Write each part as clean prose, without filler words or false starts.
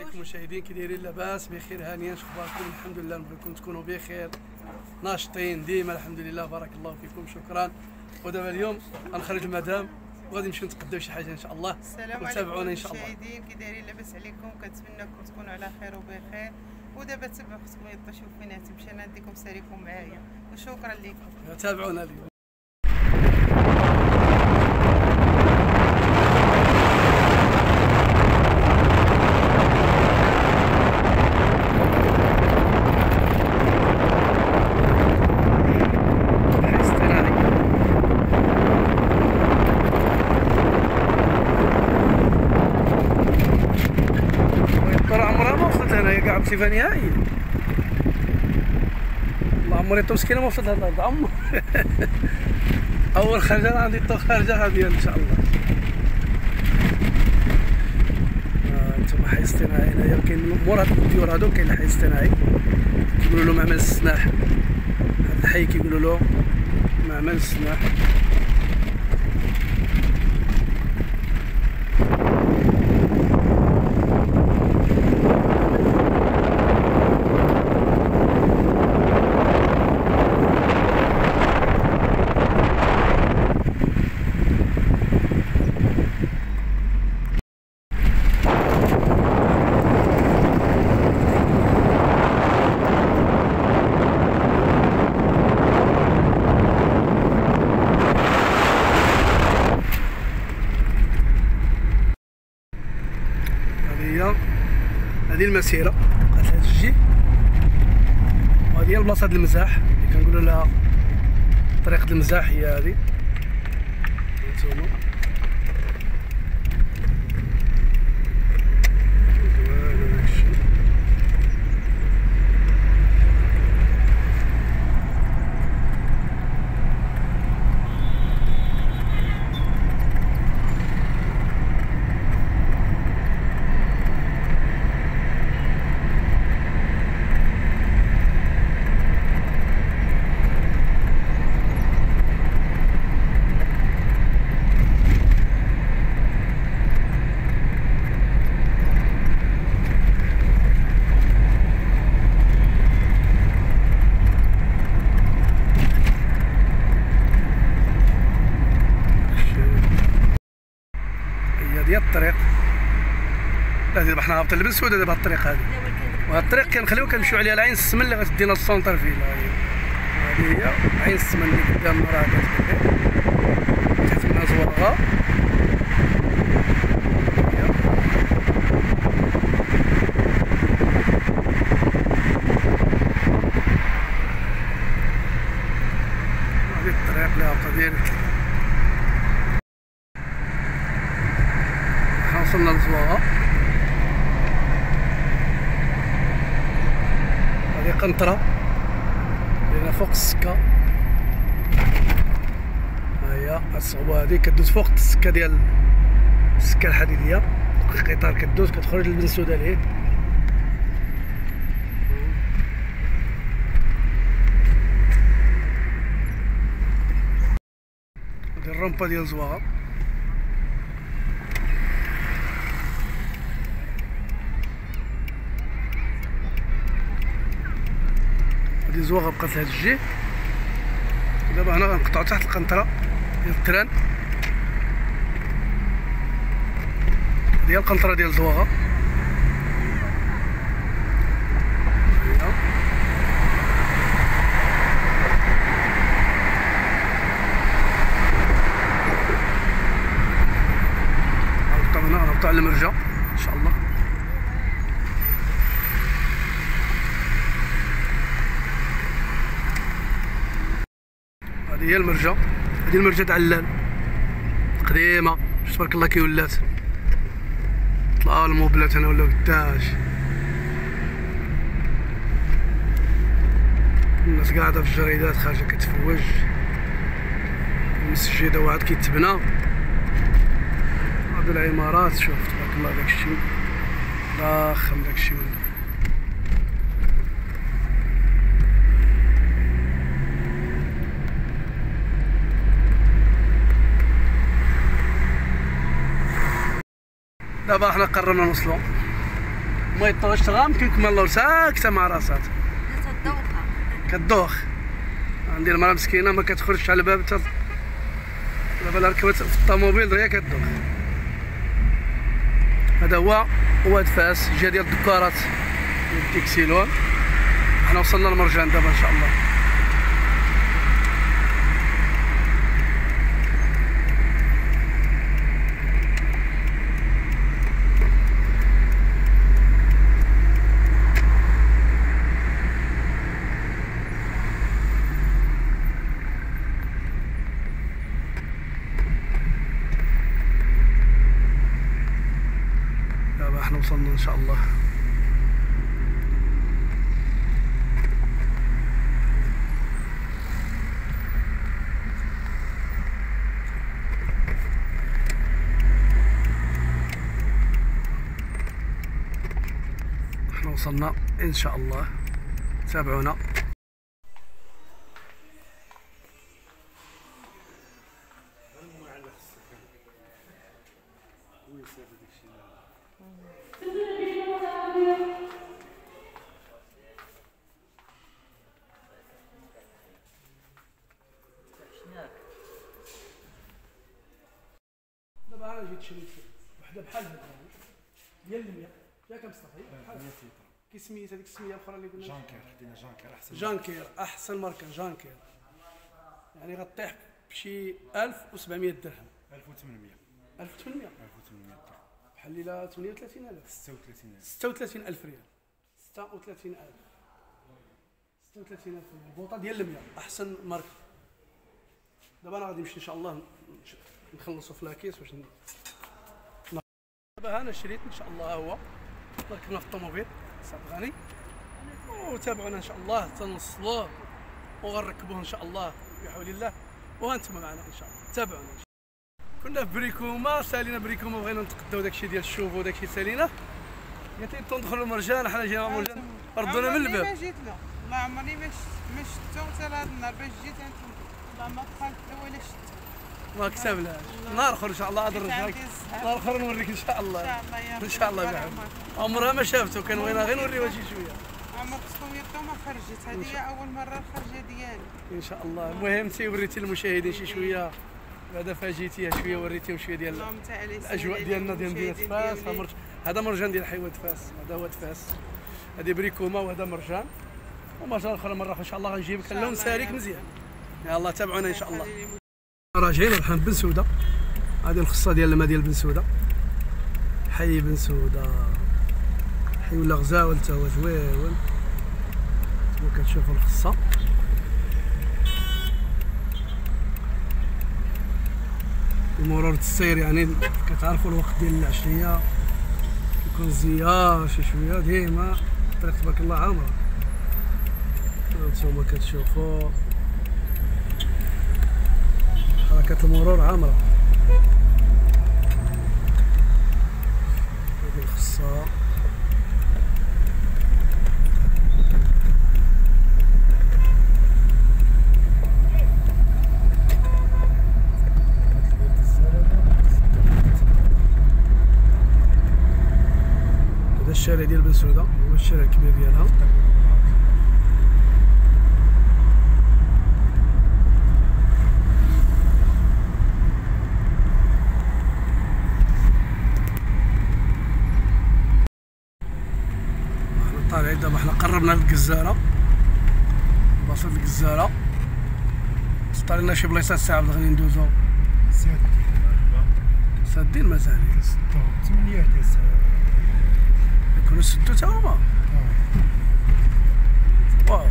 عليكم مشاهدين، كي دايرين؟ لاباس بخير هانيين؟ شخباركم؟ الحمد لله، نبغيكم تكونوا بخير ناشطين ديما الحمد لله، بارك الله فيكم، شكرا. ودابا اليوم غنخرج المدام وغادي نمشيو نتغداو شي حاجه ان شاء الله. السلام عليكم ان شاء الله مشاهدين، كي دايرين؟ لاباس عليكم؟ كنتمنىكم تكونوا على خير وبخير. ودابا تبعوا اختكم يطا شوف فين تمشي، انا نديكم ساريكم معايا وشكرا لكم. تابعونا اليوم. بصفه نهائيه والله عمري طو مسكينه ما وصلت هاد الارض عمر. اول خرجه عندي طو خارجه هادي ان شاء الله. انتم حي اصطناعي هنايا، كاين مور هاد الديور هادو كاين الحي الاصطناعي كيقولوا له معمل السناح. هاد الحي كيقولوا له معمل السناح. هذه المسيره بقات لها تجي، وهذه هي البلاصه ديال المزاح اللي كنقولوا لها طريق المزاح. هي هذه هانتوما. ديال الطريق دابا حنا هابطين لبن سوده دابا الطريق هذه، وهاد الطريق كنخليو كنمشيو عليها لعين السمن اللي غتدينا للسونتر فيل. هذه هي عين السمن اللي قدامنا راه كتبان تحت منها زورغا. هذه الطريق اللي هابطه ديالك. وصلنا لزواغا. هذه قنطرة لأن فوق السكة. ها هي الصعوبة هذه كدوز فوق السكة ديال السكة الحديدية، القطار كدوز كتخرج لبن سوده ليه. هذه الرومبا ديال زواغا. هادي زواغا بقات لها تجي. دابا هنا غنقطعو تحت القنطرة ديال التران. هادي هي القنطرة ديال زواغا. غنقطعو هنا، غنقطعو على المرجة ان شاء الله. هذه هي المرجة، هذه المرجة تاع علال قديمة، شوف تبارك الله كي ولات. طلعوا الموبلات هنا ولاو قداش، الناس قاعدة في الجريدات خارجة كتفوج، المسجدة واحد كيتبنى. هادو العمارات شوف تبارك الله داكشي ضخم داكشي ولا. دابا حنا قررنا نوصلو ما يطوش تغام كيما الله ساكته مع راسات كدوخ. عندي المراه مسكينه ما كتخرجش على الباب حتى دابا ركبت في الطوموبيل هي كدوخ. هذا هو واد فاس جا ديال الدكارات ديال التكسيلون. حنا وصلنا لمرجان دابا ان شاء الله. دابا حنا وصلنا ان شاء الله. احنا وصلنا ان شاء الله. تابعونا. دابا انا جيت شريت وحده بحال هذا ديال المية ياك مصطفى بحال كي سميت هذيك السميه الاخرى اللي قلنا جانكير. خدينا جانكير احسن. جانكير احسن ماركه جانكير. يعني غطيح بشي 1700 درهم. 1800. 1800 1800 درهم. بحال ليله 38000 36000. 36000 ريال. 36000 36000 ريال. البوطه ديال المية احسن ماركه. دابا انا غادي نمشي ان شاء الله نخلصوا في لاكيس باش دابا انا شريت ان شاء الله. هو ركبنا في الطوموبيل صاحب غني وتابعونا ان شاء الله تنوصلوه وغنركبوه ان شاء الله بحول الله وانتم معنا ان شاء الله. تابعونا. كنا في بريكوما سالينا بريكوما بغينا نتقداو داكشي ديال الشوف وداكشي سالينا. قالت لي ندخلوا المرجان. حنا جينا مرجان ردونا من الباب. ما جيت له ما عمرني ما شفتو حتى لهاد النهار باش جيت انتم زعما دخلت له ولا شفت ما كتبلاش. نهار اخر ان شاء الله غادي نرجعك. نهار اخر نوريك ان شاء الله. ان شاء الله بحال عمرها ما شافته. كنبغينا غير نوريوها شي شويه. عمر خصوصيته ما خرجت. هذه هي اول مره الخرجه ديالي ان شاء الله. المهم انت وريتي المشاهدين شي شويه بعدا فاجئتيها شويه وريتيهم شويه ديال الاجواء ديالنا ديال مدينه فاس. هذا مرجان ديال حيوان فاس. هذا هو فاس. هذه بريكوما وهذا مرجان. ومرجان اخر مره ان شاء الله غنجيبك اللون سالك مزيان. يلاه تابعونا ان شاء الله. راجعين رحنا بن سوده. هذه الخصه ديال الماء ديال بن سوده. حي بن سوده حي ولا غزاول حتى هو زويون. كما كتشوفوا الخصه. ومرور السير يعني كتعرفوا الوقت ديال العشيه كيكون الزيار شي شويه ديما الطريق تبارك الله عامره. هانتوما كتشوفوا حركة المرور عامرة. هذه الخصة. هذا الشارع ديال بن سوده هو الشارع الكبير ديالها. طالعين دابا حنا قربنا للجزارة. بلاصة الجزارة طالع لنا شي بلايصات ساعة غادي ندوزو. سادين مازال 8 ديال الساعة يكونوا سدو تا هما. واو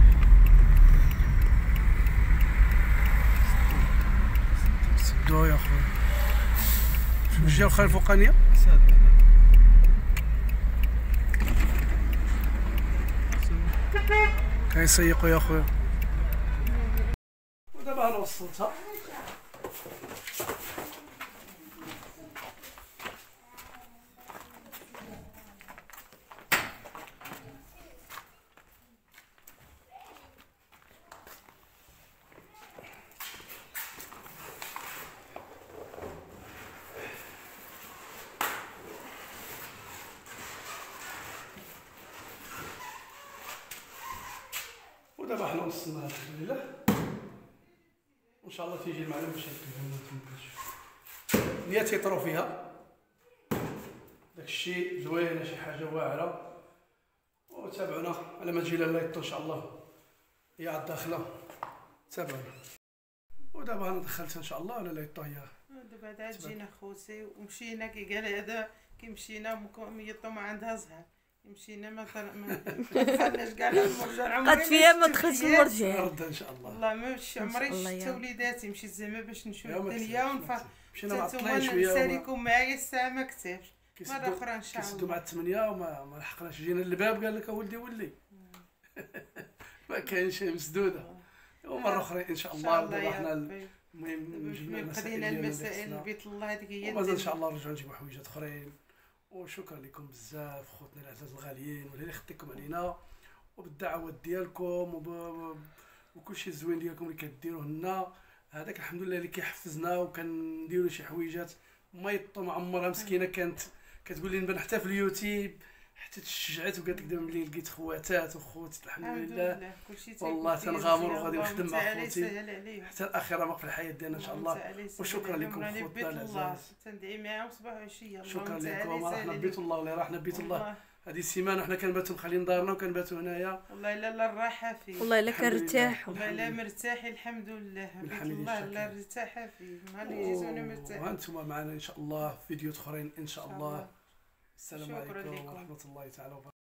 سدو يا خويا. شنو الجهة الأخرى الفوقانية؟ كيسيقوا يا خويا. ودابا انا وصلتها. ودابا حنا وصلنا الحمد لله، وان شاء الله تيجي المعلم باش يركبها لنا تما. اللي تيطرو فيها داكشي زوينه، شي حاجه واعره. وتابعونا على ما تجي لاله يطو ان شاء الله، هي عاد داخله. تابعونا. ودابا انا دخلت ان شاء الله لاله يطو هي دابا عاد جينا خوتي ومشينا كي قال هذا كي مشينا ميطو ما عندها زهر، مشينا ما دخلناش كاع المرجع. قد فيها ما دخلتش المرجع. رد ان شاء الله. والله ما عمري شفت وليداتي، مشيت زعما باش نشوف الدنيا ونفرح. مشينا معطلين شويه نساليكم معايا الساعه ما كتبش، مره اخرى ان شاء الله كيسدوا مع 8 وما لحقناش. جينا للباب قال لك اولدي ولي ما كاينش مسدوده. ومره اخرى ان شاء الله دابا حنا المهم جبنا المسائل بيت الله هذيك هي ومازال ان شاء الله نرجعوا نجيبوا حويجات اخرين. وشكرا لكم بزاف خوتنا العزاز الغاليين، واللي خديتكم علينا وبالدعوات ديالكم وكل شيء الزوين ديالكم اللي كديروه لنا. هذاك الحمد لله اللي كيحفزنا، وكنديروا شي حويجات ما يطو مع عمرها مسكينه كانت كتقول لي نبان حتى في اليوتيوب، حتى تشجعت وقالت لك دابا ملي لقيت خواتات وخوت الحمد لله والله تنغامر وغادي نخدم مع خوتي حتى الاخره ما في الحياه ديالنا ان شاء الله. وشكرا لكم خوتنا العزاز، تندعي معاهم صباح وعشيه. شكرا لكم. حنا بيت الله ولا راحنا بيت الله هذه السيمانه، حنا كنباتوا مخلين دارنا وكنباتوا هنايا. والله الا الراحه فيه، والله الا كنرتاح، والله الا مرتاحين الحمد لله. بيت الله لا ارتاح فيه، نهار اللي جيتونا مرتاحين. وانتم معنا ان شاء الله في فيديوهات اخرين ان شاء الله. السلام عليكم ورحمه الله تعالى وبركاته.